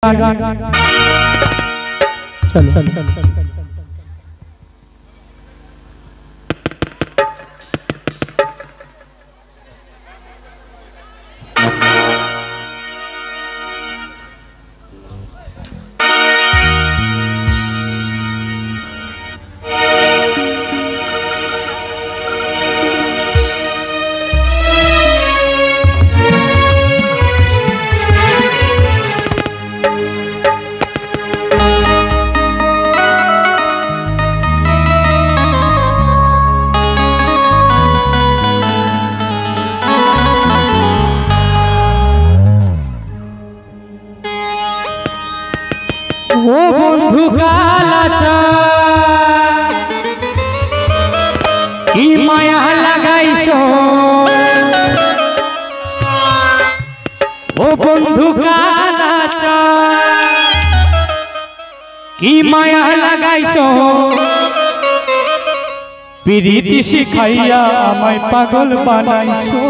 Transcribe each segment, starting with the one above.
ओ बंधु कालाचा की माया लगाइछो ओ बंधु कालाचा की माया लगाइछो प्रीति शिखाइया आमाय पागल बानाइछो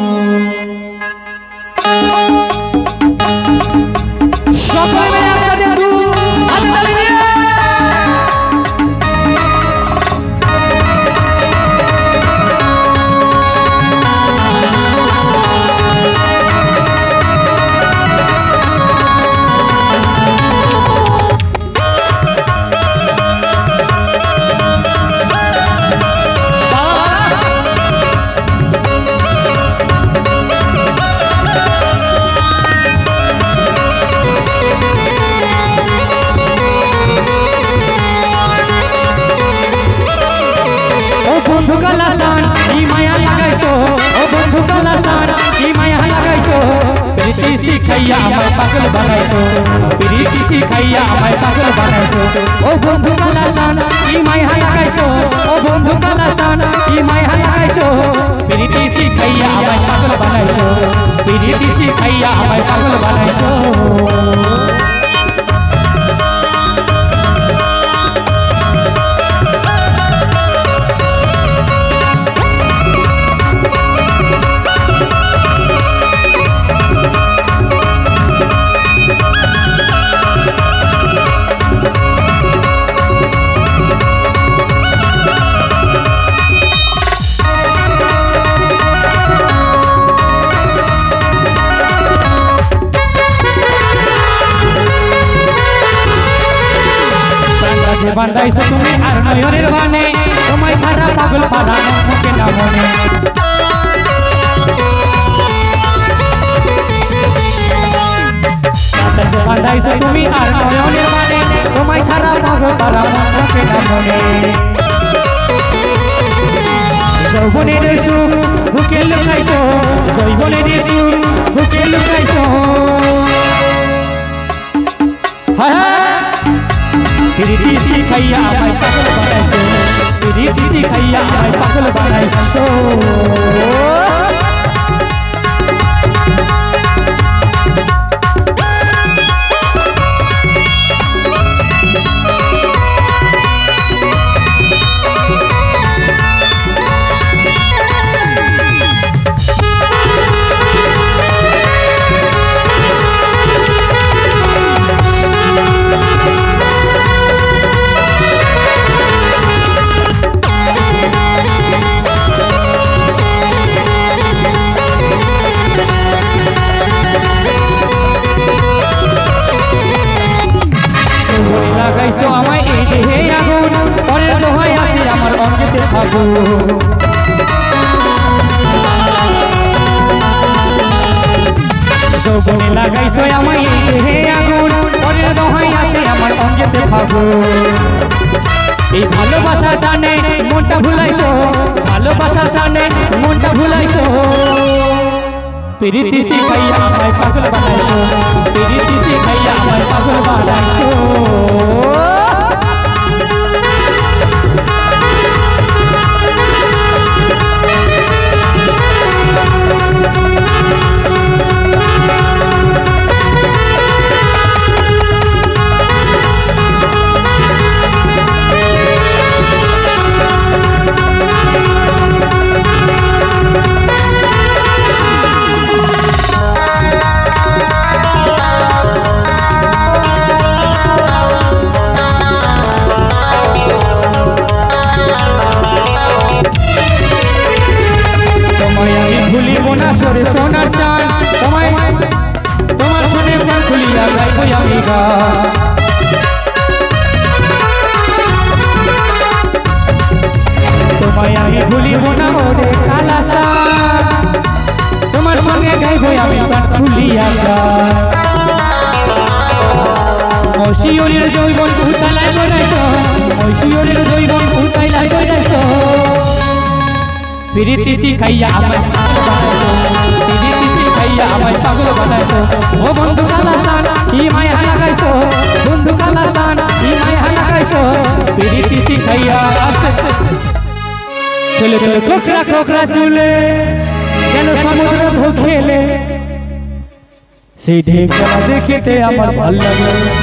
बंधु कालासान की माया लगाइछो ओ बंधु कालासान की माया लगाइछो प्रीति शिखाइया आमाय पागल बानाइछो प्रीति शिखाइया आमाय पागल बानाइछो ओ बंधु कालासान की माया लगाइछो ओ बंधु कालासान की माया लगाइछो प्रीति शिखाइया आमाय पागल बानाइछो प्रीति शिखाइया आमाय पागल बानाइछो बांधाइछो तुमी आर नयनेर बाने तोमाय सारा पागल पारा मुखे ना मने बांधाइछो तुमी आर नयनेर बाने तोमाय सारा पागल पारा मुखे ना मने যৌবনের সুখ বুকে লুকাইছো যৌবনের সুখ বুকে লুকাইছো प्रीति शिखाइया आमाय पागल बानाइछो प्रीति शिखाइया आमाय पागल बानाइछो लगाइछो आमाय এই দেহে আগুন পরের দোহাই আছে আমার অঙ্গেতে ফাগুন যৌবনে লাগাইছো আমায় এই দেহে আগুন পরের দোহাই আছে আমার অঙ্গেতে ফাগুন এই ভালোবাসার টানে মনটা ভুলাইছো ভালোবাসার টানে মনটা ভুলাইছো प्रीति शिखाइया आमाय पागल बानाइछो प्रीति शिखाइया आमाय पागल बानाइछो তুলিয়া গাইব আমি গান তোমায় আমি ভুলিব না ওরে কালাসা তোমার সঙ্গে গাইব আমি গান তুলিয়া গান মশিউরের জৈবন উতালাই গড়াইছ মশিউরের জৈবন উতাইলাই গড়াইছ প্রীতি শিখাইয়া আমায় প্রীতি শিখাইয়া আমায় পাগল বানাইছ ও বন্ধু কালাসান ই মায়া লাগাইছ বন্ধু কালাসান ই মায়া লাগাইছ প্রীতি শিখাইয়া ছেলে ছেলে কোকরা কোকরা চুলে কেন সমুদ্র ভুখেলে সেই ঢেউ খেলা দেখিতে আমার ভালো লাগে